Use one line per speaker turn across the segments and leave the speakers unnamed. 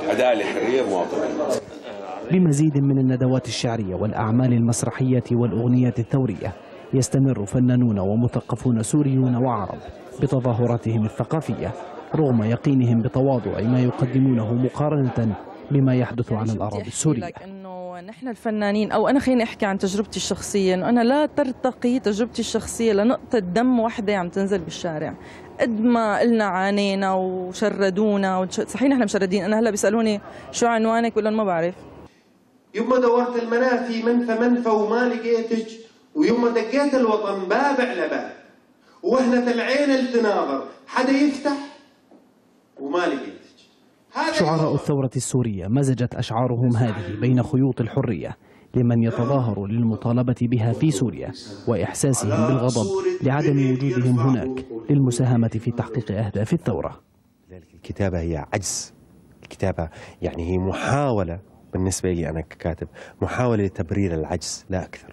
أداء لحرية مواطنين.
بمزيد من الندوات الشعرية والأعمال المسرحية والأغنية الثورية يستمر فنانون ومثقفون سوريون وعرب بتظاهراتهم الثقافية رغم يقينهم بتواضع ما يقدمونه مقارنة بما يحدث عن الأراضي السورية.
إنه نحن الفنانين، أو أنا خليني أحكي عن تجربتي الشخصية، إنه أنا لا ترتقي تجربتي الشخصية لنقطة دم واحدة عم تنزل بالشارع. قد ما قلنا عانينا وشردونا صحيح نحن مشردين. أنا هلا بيسألوني شو عنوانك بقول لهم ما بعرف.
يوم ما دورت المنافي منفى وما لقيتك، ويوم ما دقيت الوطن باب على باب ووهنة العين التناظر حدا يفتح وما لقيتك.
شعراء الثورة السورية مزجت أشعارهم هذه بين خيوط الحرية لمن يتظاهر للمطالبة بها في سوريا وإحساسهم بالغضب لعدم وجودهم هناك للمساهمة في تحقيق أهداف الثورة.
الكتابة هي عجز، الكتابة يعني هي محاولة بالنسبة لي أنا ككاتب، محاولة لتبرير العجز لا أكثر.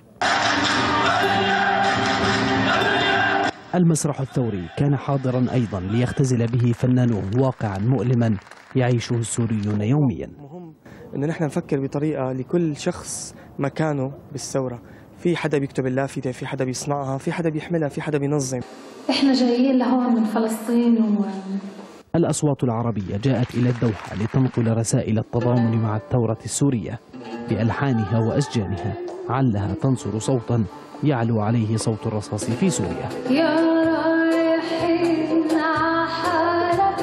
المسرح الثوري كان حاضرا أيضا ليختزل به فنانون واقعا مؤلما يعيشه السوريون يوميا.
مهم إنه نحن نفكر بطريقة لكل شخص مكانه بالثورة. في حدا بيكتب اللافته، في حدا بيصنعها، في حدا بيحملها، في حدا بينظم.
احنا جايين لهون من فلسطين
الأصوات العربية جاءت إلى الدوحة لتنقل رسائل التضامن مع الثورة السورية بألحانها وأسجانها علها تنصر صوتا يعلو عليه صوت الرصاص في سوريا.
يا رايحين حالك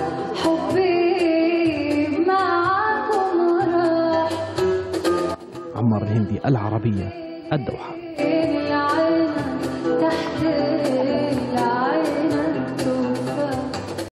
حبي معكم راح.
عمار الهندي، العربية، الدوحة.